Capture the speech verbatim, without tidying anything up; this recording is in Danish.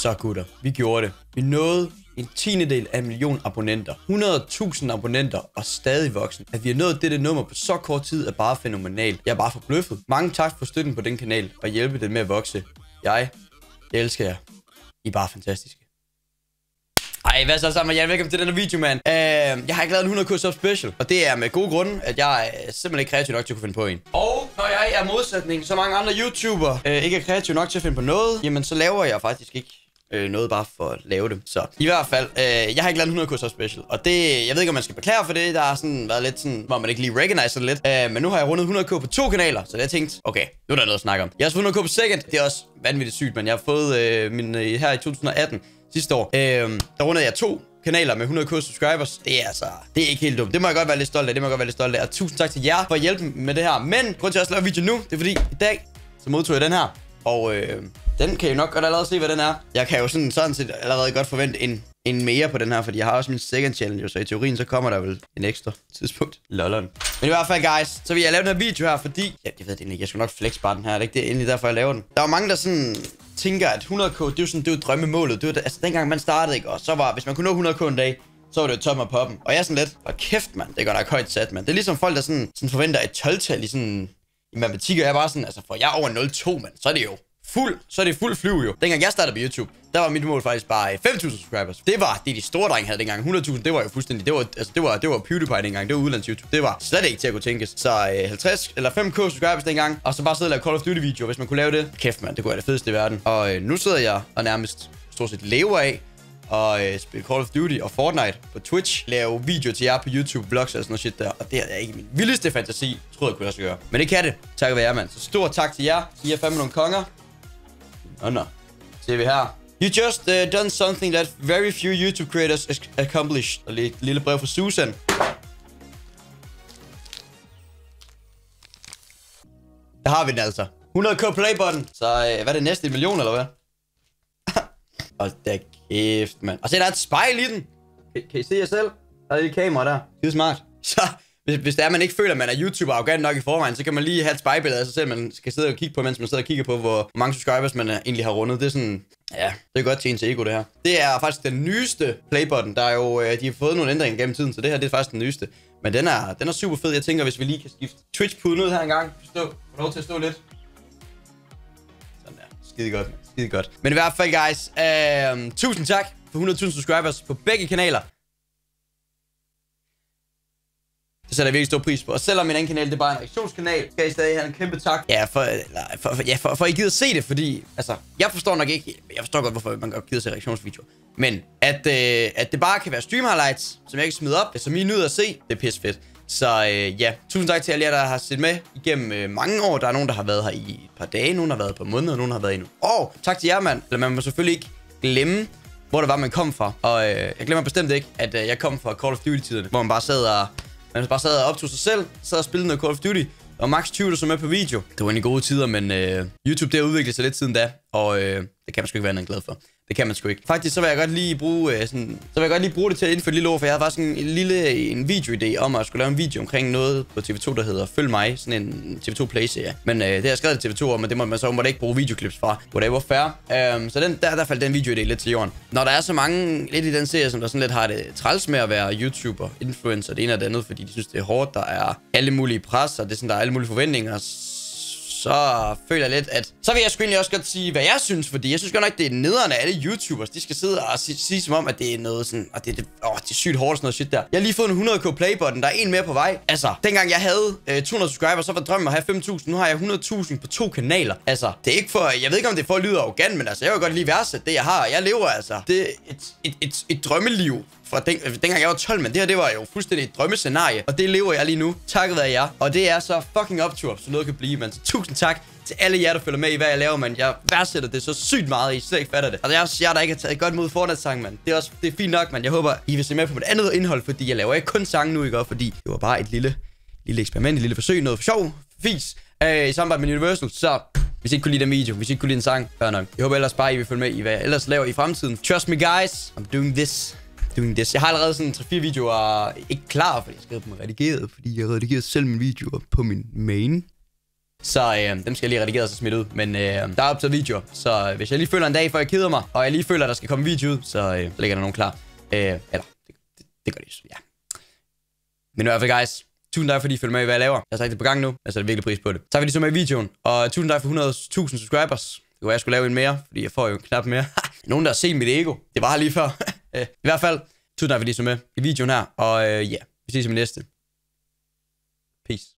Så gutter, vi gjorde det. Vi nåede en tiendedel af en million abonnenter. hundrede tusind abonnenter og stadig voksen. At vi har nået dette nummer på så kort tid er bare fænomenalt. Jeg er bare forbløffet. Mange tak for støtten på den kanal og hjælpe den med at vokse. Jeg, jeg elsker jer. I er bare fantastiske. Ej, hvad så sammen? Jeg er velkommen til den her video, mand. Uh, jeg har ikke lavet en hundrede k sub special, og det er med gode grunde, at jeg er simpelthen ikke kreativ nok til at kunne finde på en. Og når jeg er modsætning, så mange andre YouTubere uh, ikke er kreativ nok til at finde på noget, jamen så laver jeg faktisk ikke uh, noget bare for at lave det. Så i hvert fald, uh, jeg har ikke lavet en hundrede k sub special, og det, jeg ved ikke, om man skal beklage for det. Der har sådan været lidt sådan, hvor man ikke lige recognizer det lidt. Uh, men nu har jeg rundet hundrede k på to kanaler, så jeg tænkte, okay, nu er der noget at snakke om. Jeg har også fået hundrede k på second, det er også vanvittigt sygt, men jeg har fået uh, min uh, her i to tusind atten. Sidste år, øh, der rundede jeg to kanaler med hundrede k subscribers. Det er altså, det er ikke helt dumt. Det må jeg godt være lidt stolt af. Det må jeg godt være lidt stolt af. Og tusind tak til jer for at hjælpe med det her. Men grund til at jeg også laver video nu, det er fordi i dag, så modtog jeg den her. Og øh, den kan I jo nok godt allerede se, hvad den er. Jeg kan jo sådan, sådan set allerede godt forvente en, en mere på den her, fordi jeg har også min second challenge, så i teorien, så kommer der vel en ekstra tidspunkt. Lolleren. Men i hvert fald, guys, så vil jeg lave den her video her, fordi... Ja, jeg ved det egentlig ikke. Jeg skal nok flex bare den her. Det er ikke det endelig derfor, jeg laver den. Der er mange, der sådan... tænker, at hundrede k, det er jo sådan, det er jo drømmemålet. Det var det, altså dengang man startede, ikke? Og så var, hvis man kunne nå hundrede k en dag, så var det jo top af poppen. Og jeg er sådan lidt, og kæft, mand, det går nok højt sat, mand. Det er ligesom folk, der sådan, sådan forventer et tolv-tal i sådan, i matematik, og jeg er bare sådan, altså for jeg er over nul komma to, mand, så er det jo fuld, så er det fuld flyv jo. Dengang jeg startede på YouTube, der var mit mål faktisk bare fem tusind subscribers. Det var det, de store drenge havde dengang. hundrede tusind, det var jo fuldstændig, det var, altså det var, det var PewDiePie dengang, det var udlands YouTube. Det var slet ikke til at kunne tænkes. Så øh, halvtreds eller fem k subscribers dengang, og så bare sidde og lave Call of Duty videoer, hvis man kunne lave det. Kæft, mand, det kunne være det fedeste i verden. Og øh, nu sidder jeg og nærmest stort set lever af og øh, spille Call of Duty og Fortnite på Twitch, lave videoer til jer på YouTube, vlogs og sådan noget shit der. Og det er ikke min vildeste fantasi, tror jeg kunne også gøre. Men det kan det. Tak være jer, mand. Så stor tak til jer. I er fandme nogle konger. Nå, nå. Ser vi her. You just uh, done something that very few YouTube creators accomplished. Og et lille brev fra Susan. Der har vi den altså. hundrede k play button. Så uh, hvad er det næste? En million, eller hvad? Hold da kæft, mand. Og se, der er et spejl i den. Kan, kan I se jer selv? Der er et lille kamera der. Det er smart. Så hvis, hvis det er, man ikke føler, at man er YouTuber arrogant nok i forvejen, så kan man lige have et spejlbillede af sig selv, man skal sidde og kigge på, mens man sidder og kigger på, hvor mange subscribers man egentlig har rundet. Det er sådan, ja, det er godt til ens ego, det her. Det er faktisk den nyeste playbutton. Der er jo, de har fået nogle ændringer gennem tiden, så det her det er faktisk den nyeste. Men den er, den er super fed. Jeg tænker, hvis vi lige kan skifte Twitch-puden ud her engang. Stå. Få lov til at stå lidt. Sådan der. Skide godt, man. Skide godt. Men i hvert fald, guys, øh, tusind tak for hundrede tusind subscribers på begge kanaler. Det sætter jeg virkelig stor pris på. Og selvom min anden kanal, det er bare en reaktionskanal, skal I stadig have en kæmpe tak. Ja, for, eller, for, for, ja, for, for I gider se det, fordi, altså, jeg forstår nok ikke, jeg forstår godt, hvorfor man godt gider se reaktionsvideoer. Men at, øh, at det bare kan være stream highlights, som jeg kan smide op, som I nyder at se, det er pisse fedt. Så øh, ja, tusind tak til alle jer, der har set med igennem øh, mange år. Der er nogen, der har været her i et par dage, nogen har været på måneder, og nogen har været i nogle år. Tak til jer, mand. Eller man må selvfølgelig ikke glemme, hvor det var, man kom fra. Og øh, jeg glemmer bestemt ikke, at øh, jeg kom fra Call of Duty-tiderne, hvor man bare sad og, man bare sad og optog sig selv, sad og spillede noget Call of Duty. Og max tyve, der så med på video. Det var egentlig gode tider, men øh, YouTube, det har udviklet sig lidt siden da. Og øh, det kan man sgu ikke være andet glad for. Det kan man sgu ikke. Faktisk så vil jeg godt lige bruge øh, sådan, så vil jeg godt lige bruge det til at indføre et lille ord, for jeg havde faktisk en, en lille en videoidé om at skulle lave en video omkring noget på T V to, der hedder Følg mig, sådan en T V to Play-serie. Men øh, det har jeg skrevet til T V to om, men det må man så måtte ikke bruge videoklips fra. Whatever, fair. Um, så den, der, der faldt den videoidé lidt til jorden. Når der er så mange lidt i den serie, som der sådan lidt har det træls med at være YouTuber, influencer, det ene og det andet, fordi de synes, det er hårdt, der er alle mulige pres, og det er sådan, der er alle mulige forventninger, så føler jeg lidt, at... Så vil jeg sgu egentlig også godt sige, hvad jeg synes, fordi jeg synes godt nok, det er nederne af alle YouTubers. De skal sidde og sige, sige som om, at det er noget sådan... Og det, det, åh, det er sygt hårdt sådan noget shit der. Jeg har lige fået en hundrede k playbutton, der er en mere på vej. Altså, dengang jeg havde øh, to hundrede subscribers, så var drømmen at have fem tusind. Nu har jeg hundrede tusind på to kanaler. Altså, det er ikke for... Jeg ved ikke, om det er for at lyde arrogant, men altså, jeg vil godt lige værdsætte det, jeg har. Jeg lever altså. Det er et, et, et, et drømmeliv. Fra den, dengang jeg var tolv, men det her, det var jo fuldstændig et drømmescenarie. Og det lever jeg lige nu. Takket være jer. Og det er så fucking optur, så noget kan blive, man. Så tusind tak til alle jer, der følger med i, hvad jeg laver, man. Jeg værdsætter det så sygt meget, I slet ikke fatter det. Og det er også jer, der ikke har taget godt mod Fortnite-sang, man. Det er også, det er fint nok, man. Jeg håber, I vil se med på mit andet indhold, fordi jeg laver ikke kun sange nu, ikke? Fordi det var bare et lille, lille eksperiment, et lille forsøg, noget for sjov, fis, øh, i samarbejde med Universal. Så hvis I ikke kunne lide den video, hvis I ikke kunne lide den sang, hør nok. Jeg håber ellers bare, I vil følge med i, hvad jeg ellers laver i fremtiden. Trust me, guys. I'm doing this. Doing this. Jeg har allerede sådan tre fire videoer ikke klar, fordi jeg skrev dem redigeret, fordi jeg redigerer selv mine videoer på min main. Så øh, dem skal jeg lige redigere og så smidt ud. Men øh, der er optaget videoer, så hvis jeg lige føler en dag, før jeg keder mig, og jeg lige føler, at der skal komme en video ud, så øh, ligger der nogen klar. Øh, eller, det, det, det gør de, ja. Men i hvert fald, guys, tusind tak, fordi I følger med i, hvad jeg laver. Jeg har sagt det på gang nu, jeg sætter virkelig pris på det. Tak fordi I så med i videoen, og tusind tak for hundrede tusind subscribers. Det kunne være, jeg skulle lave en mere, fordi jeg får jo knap mere. Nogen, der har set mit ego. Det var her lige før. I hvert fald, tusind tak fordi I så med i videoen her, og øh, ja, vi ses i min næste. Peace.